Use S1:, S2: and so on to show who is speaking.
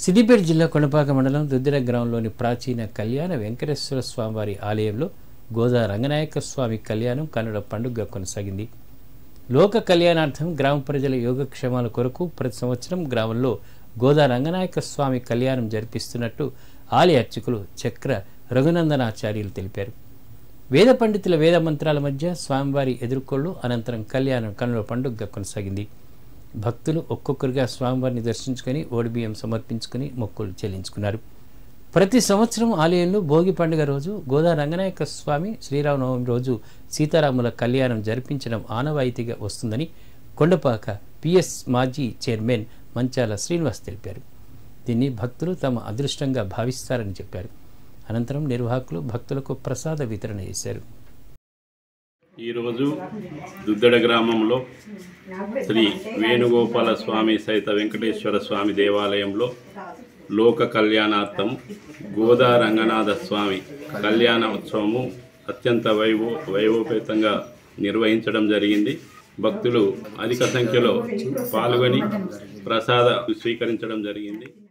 S1: సిద్దిపేట జిల్లా కొండపాక మండలం దుద్దిర గ్రామంలోని ప్రాచీన కళ్యాణ వెంకటేశ్వర స్వామివారి ఆలయంలో గోదా రంగనాయక స్వామి కళ్యాణం కన్నుల పండుగగా కొనసాగింది. లోక కళ్యాణార్థం గ్రామ ప్రజల యోగక్షేమాల కొరకు ప్రతి సంవత్సరం గ్రామంలో గోదా రంగనాయక స్వామి కళ్యాణం జరిపిస్తున్నట్టు ఆలయ అర్చకులు చక్ర రఘునందనాచార్యులు తెలిపారు. వేద పండితుల వేద మంత్రాల మధ్య స్వామివారి ఎదుర్కొళ్ళు అనంతరం కళ్యాణం కన్నుల పండుగగా కొనసాగింది. భక్తులు ఒక్కొక్కరిగా స్వామివారిని దర్శించుకుని ఓడిబియ్యం సమర్పించుకుని మొక్కులు చెల్లించుకున్నారు. ప్రతి సంవత్సరం ఆలయంలో భోగి పండుగ రోజు గోదా రంగనాయక స్వామి, శ్రీరామనవమి రోజు సీతారాముల కళ్యాణం జరిపించడం ఆనవాయితీగా వస్తుందని కొండపాక పిఎస్ మాజీ చైర్మన్ మంచాల శ్రీనివాస్ తెలిపారు. దీన్ని భక్తులు తమ అదృష్టంగా భావిస్తారని చెప్పారు. అనంతరం నిర్వాహకులు భక్తులకు ప్రసాద వితరణ చేశారు.
S2: ఈరోజు దుద్దడ గ్రామంలో శ్రీ వేణుగోపాల స్వామి సహిత వెంకటేశ్వర స్వామి దేవాలయంలో లోక కళ్యాణార్థం గోదా రంగనాథ స్వామి కళ్యాణ ఉత్సవము అత్యంత వైభవపేతంగా నిర్వహించడం జరిగింది. భక్తులు అధిక సంఖ్యలో పాల్గొని ప్రసాద స్వీకరించడం జరిగింది.